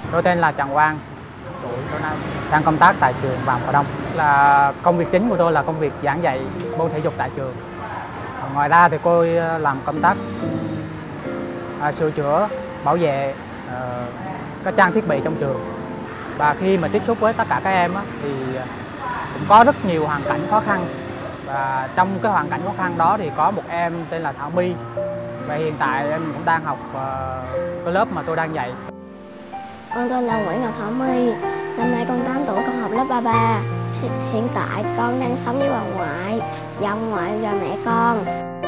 Tôi tên là Trần Quang, tôi đang công tác tại trường Vàng Cỏ Đông. Là công việc chính của tôi là công việc giảng dạy môn thể dục tại trường. Ngoài ra thì tôi làm công tác sửa chữa, bảo vệ các trang thiết bị trong trường. Và khi mà tiếp xúc với tất cả các em thì cũng có rất nhiều hoàn cảnh khó khăn. Và trong cái hoàn cảnh khó khăn đó thì có một em tên là Thảo My. Và hiện tại em cũng đang học cái lớp mà tôi đang dạy. Con tên là Nguyễn Ngọc Thảo My, năm nay con 8 tuổi, con học lớp 33. Hiện tại con đang sống với bà ngoại, và ông ngoại và mẹ con.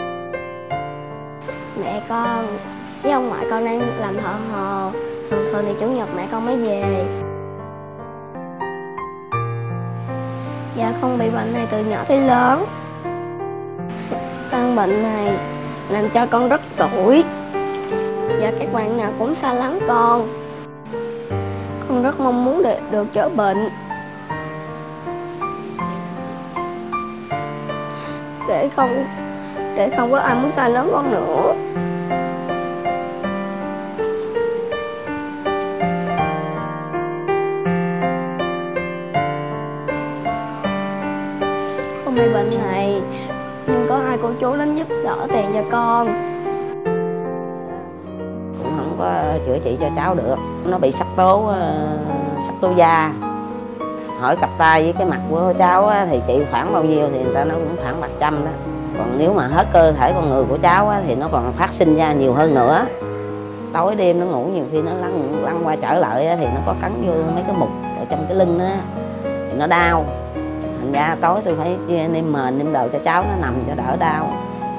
Mẹ con với ông ngoại con đang làm thợ hồ, thường thì chủ nhật mẹ con mới về. Dạ con bị bệnh này từ nhỏ tới lớn. Căn bệnh này làm cho con rất tủi, và các bạn nào cũng xa lánh con. Con rất mong muốn được chữa bệnh để không có ai muốn xa lánh con nữa. Con bị bệnh này nhưng có hai cô chú đến giúp đỡ tiền cho con. Cũng không có chữa trị cho cháu được, nó bị sắc tố da. Hỏi cặp tay với cái mặt của cháu thì trị khoảng bao nhiêu thì người ta nói cũng khoảng 100 đó. Còn nếu mà hết cơ thể con người của cháu thì nó còn phát sinh ra nhiều hơn nữa. Tối đêm nó ngủ nhiều khi nó lăn qua trở lại thì nó có cắn vô mấy cái mục ở trong cái lưng đó thì nó đau. Thành ra tối tôi phải nêm mền nêm đồ cho cháu nó nằm cho đỡ đau.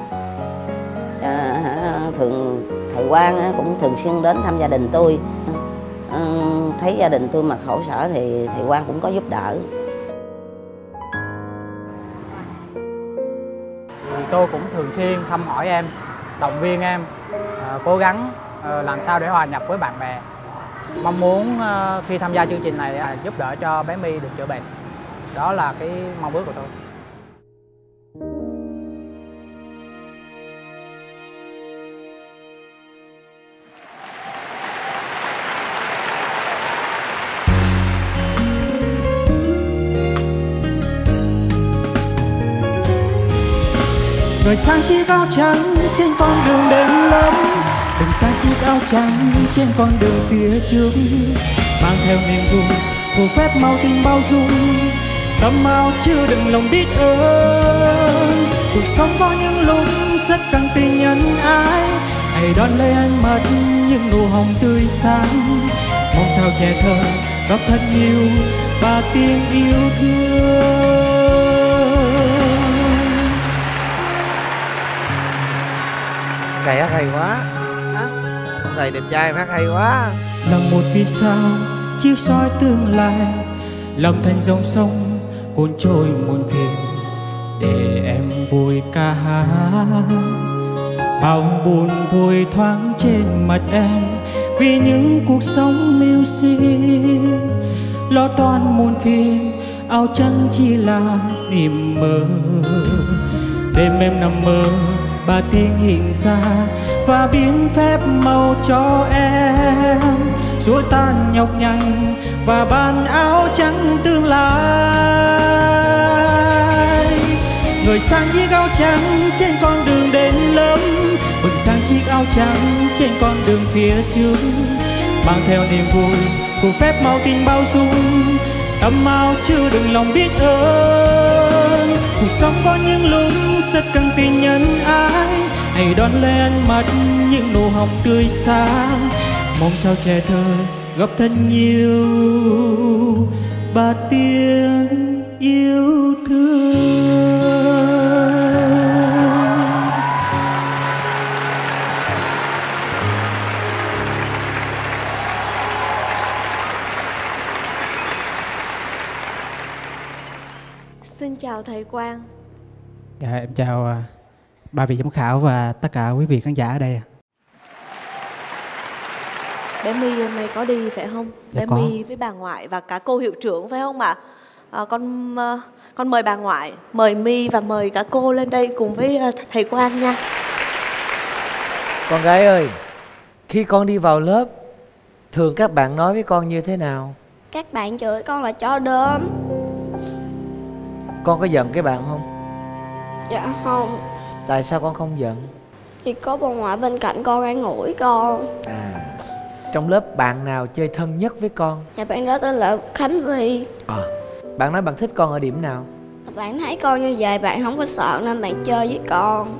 Thường thầy Quang cũng thường xuyên đến thăm gia đình tôi. Thấy gia đình tôi mà khổ sở thì thầy Quang cũng có giúp đỡ. Thì tôi cũng thường xuyên thăm hỏi em, động viên em, cố gắng làm sao để hòa nhập với bạn bè. Mong muốn khi tham gia chương trình này giúp đỡ cho bé My được chữa bệnh. Đó là cái mong ước của tôi. Người sang chiếc áo trắng trên con đường đến lớp, từng sang chiếc áo trắng trên con đường phía trước, mang theo niềm vui phù phép mau tình bao dung, tấm áo chứa đựng lòng biết ơn. Cuộc sống có những lúc rất cần tình nhân ái, hãy đón lấy ánh mắt những nụ hồng tươi sáng, mong sao trẻ thơ góp thật nhiều và tiếng yêu thương. Thầy hát hay quá. Thầy đẹp trai hát hay quá. Là một vì sao chiếu soi tương lai, lòng thành dòng sông cuốn trôi muôn phiền, để em vui ca hát. Bao buồn vui thoáng trên mặt em, vì những cuộc sống mưu sinh, lo toan muôn phiền. Áo trắng chỉ là niềm mơ, đêm em nằm mơ bà tiên hiện ra và biến phép màu cho em, xua tan nhọc nhằn và ban áo trắng tương lai. Người sang chiếc áo trắng trên con đường đến lớp, bừng sang chiếc áo trắng trên con đường phía trước, mang theo niềm vui phù phép màu tình bao dung, tấm áo chứa đựng lòng biết ơn. Cuộc sống có những lúc rất cần tình nhân ái, hãy đón lấy ánh mắt những nụ hồng tươi sáng, mong sao trẻ thơ gặp thật nhiều ba tiếng yêu thương. Xin chào thầy Quang. Dạ, em chào ba vị giám khảo và tất cả quý vị khán giả ở đây. Bé My hôm nay có đi phải không? Dạ, bé có. My với bà ngoại và cả cô hiệu trưởng phải không ạ? Con mời bà ngoại, mời My và mời cả cô lên đây cùng với thầy Quang nha. Con gái ơi, khi con đi vào lớp, Thường các bạn nói với con như thế nào? Các bạn chửi con là chó đốm. Con có giận cái bạn không? Dạ không. Tại sao con không giận? Thì có bà ngoại bên cạnh con an ủi con. Trong lớp bạn nào chơi thân nhất với con? Dạ bạn đó tên là Khánh Vy. Bạn nói bạn thích con ở điểm nào? Bạn thấy con như vậy bạn không có sợ nên bạn chơi với con.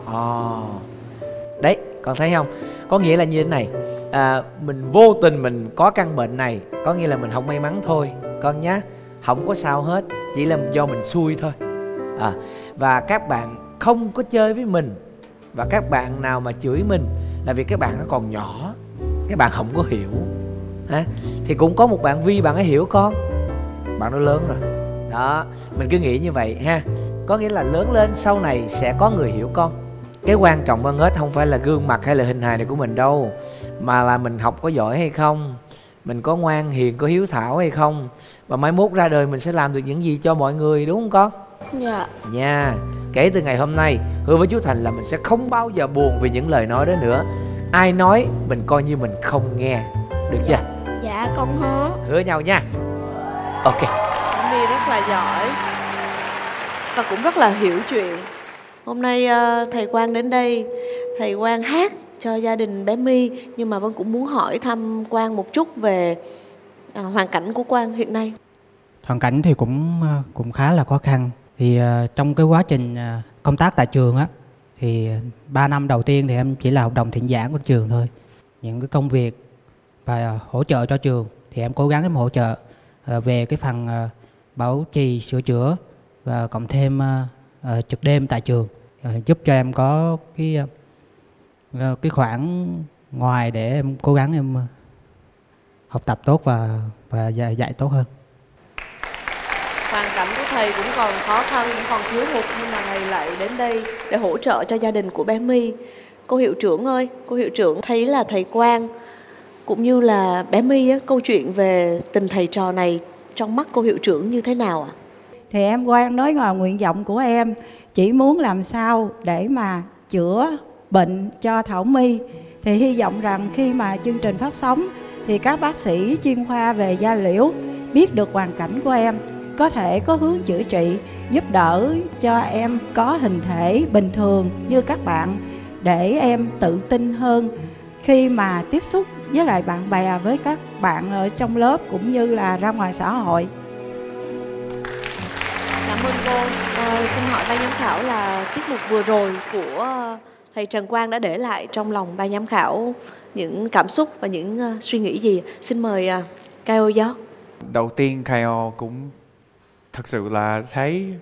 Đấy, con thấy không? Có nghĩa là như thế này, mình vô tình mình có căn bệnh này, có nghĩa là mình không may mắn thôi con nhé. Không có sao hết, chỉ là do mình xui thôi. Và các bạn không có chơi với mình, và các bạn nào mà chửi mình là vì các bạn nó còn nhỏ, các bạn không có hiểu. Thì cũng có một bạn Vi, bạn ấy hiểu con, bạn nó lớn rồi. Đó, mình cứ nghĩ như vậy ha. Có nghĩa là lớn lên sau này sẽ có người hiểu con. Cái quan trọng hơn hết không phải là gương mặt hay là hình hài này của mình đâu, mà là mình học có giỏi hay không, mình có ngoan hiền, có hiếu thảo hay không, và mai mốt ra đời mình sẽ làm được những gì cho mọi người, đúng không con? Dạ. Nha. Kể từ ngày hôm nay hứa với chú Thành là mình sẽ không bao giờ buồn vì những lời nói đó nữa. Ai nói mình coi như mình không nghe, được chưa? Dạ con hứa. Hứa nhau nha. Ok. Thảo My rất là giỏi và cũng rất là hiểu chuyện. Hôm nay thầy Quang đến đây, thầy Quang hát cho gia đình bé My, nhưng mà Vân cũng muốn hỏi thăm Quang một chút về hoàn cảnh của Quang hiện nay. Hoàn cảnh thì cũng khá là khó khăn. Thì trong cái quá trình công tác tại trường á, thì 3 năm đầu tiên thì em chỉ là hợp đồng thỉnh giảng của trường thôi. Những cái công việc và hỗ trợ cho trường thì em cố gắng em hỗ trợ về cái phần bảo trì, sửa chữa và cộng thêm trực đêm tại trường, giúp cho em có cái khoản ngoài để em cố gắng em học tập tốt và dạy tốt hơn. Hoàn cảnh của thầy cũng còn khó khăn, cũng còn thiếu hụt, nhưng mà thầy lại đến đây để hỗ trợ cho gia đình của bé My. Cô hiệu trưởng ơi, cô hiệu trưởng thấy là thầy Quang cũng như là bé My á, câu chuyện về tình thầy trò này trong mắt cô hiệu trưởng như thế nào ạ? Thì em Quang nói ngoài nguyện vọng của em chỉ muốn làm sao để mà chữa bệnh cho Thảo My. Thì hy vọng rằng khi mà chương trình phát sóng thì các bác sĩ chuyên khoa về da liễu biết được hoàn cảnh của em, có thể có hướng chữa trị, giúp đỡ cho em có hình thể bình thường như các bạn, để em tự tin hơn khi mà tiếp xúc với lại bạn bè, với các bạn ở trong lớp cũng như là ra ngoài xã hội. Cảm ơn cô. Xin hỏi ban giám khảo là tiết mục vừa rồi của thầy Trần Quang đã để lại trong lòng ban giám khảo những cảm xúc và những suy nghĩ gì? Xin mời Kaio Gió. Đầu tiên Kaio cũng thật sự là thấy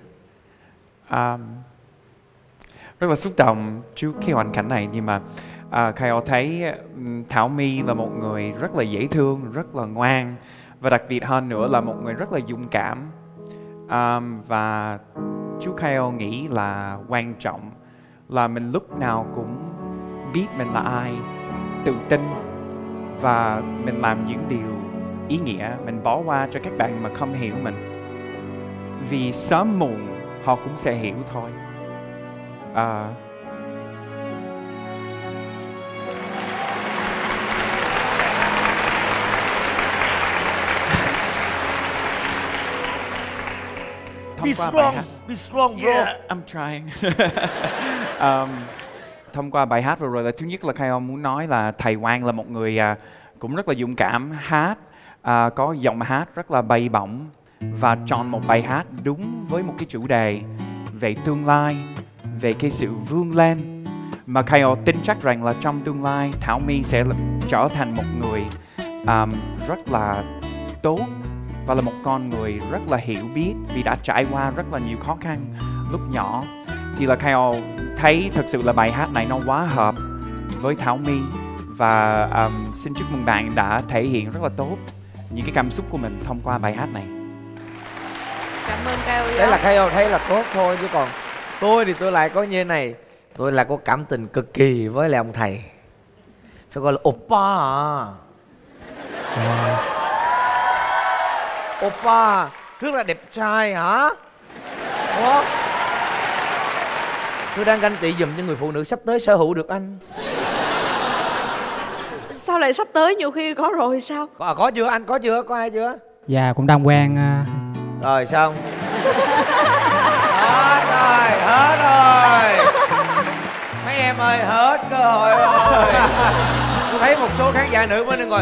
rất là xúc động trước cái hoàn cảnh này, nhưng mà Kaio thấy Thảo My là một người rất là dễ thương, rất là ngoan, và đặc biệt hơn nữa là một người rất là dũng cảm. Và chú Kaio nghĩ là quan trọng là mình lúc nào cũng biết mình là ai, tự tin, và mình làm những điều ý nghĩa, mình bỏ qua cho các bạn mà không hiểu mình, vì sớm muộn họ cũng sẽ hiểu thôi. Be strong bro. Yeah, I'm trying. Thông qua bài hát vừa rồi là thứ nhất là Kaio muốn nói là thầy Quang là một người cũng rất là dũng cảm hát, có giọng hát rất là bay bổng và chọn một bài hát đúng với một cái chủ đề về tương lai, về cái sự vươn lên, mà Kaio tin chắc rằng là trong tương lai Thảo My sẽ trở thành một người rất là tốt và là một con người rất là hiểu biết vì đã trải qua rất là nhiều khó khăn lúc nhỏ. Thì là Kaio thấy thật sự là bài hát này nó quá hợp với Thảo My, và xin chúc mừng bạn đã thể hiện rất là tốt những cái cảm xúc của mình thông qua bài hát này. Cảm ơn Kaio. Đấy là Kaio thấy là tốt thôi, chứ còn tôi thì tôi lại có như này, tôi là có cảm tình cực kỳ với lại ông thầy, phải gọi là oppa oppa, rất là đẹp trai hả? Đúng không? Tôi đang ganh tị giùm cho người phụ nữ sắp tới sở hữu được anh. Sao lại sắp tới, nhiều khi có rồi sao? Có chưa anh, có chưa, có ai chưa? Dạ cũng đang quen. Rồi xong. Hết rồi. Mấy em ơi, hết cơ hội rồi. Tôi thấy một số khán giả nữ mới ngồi.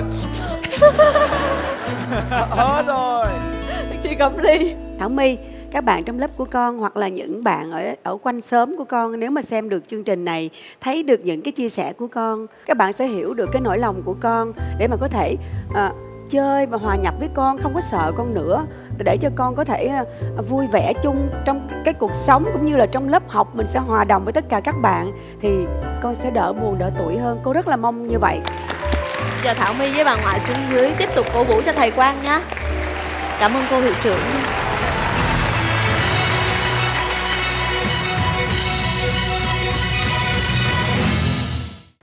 Hết rồi. Chị Cẩm Ly. Thảo My, các bạn trong lớp của con hoặc là những bạn ở quanh xóm của con, nếu mà xem được chương trình này, thấy được những cái chia sẻ của con, các bạn sẽ hiểu được cái nỗi lòng của con để mà có thể chơi và hòa nhập với con, không có sợ con nữa, để cho con có thể vui vẻ chung trong cái cuộc sống cũng như là trong lớp học. Mình sẽ hòa đồng với tất cả các bạn thì con sẽ đỡ buồn đỡ tủi hơn. Cô rất là mong như vậy. Giờ Thảo My với bà ngoại xuống dưới tiếp tục cổ vũ cho thầy Quang nhé. Cảm ơn cô hiệu trưởng.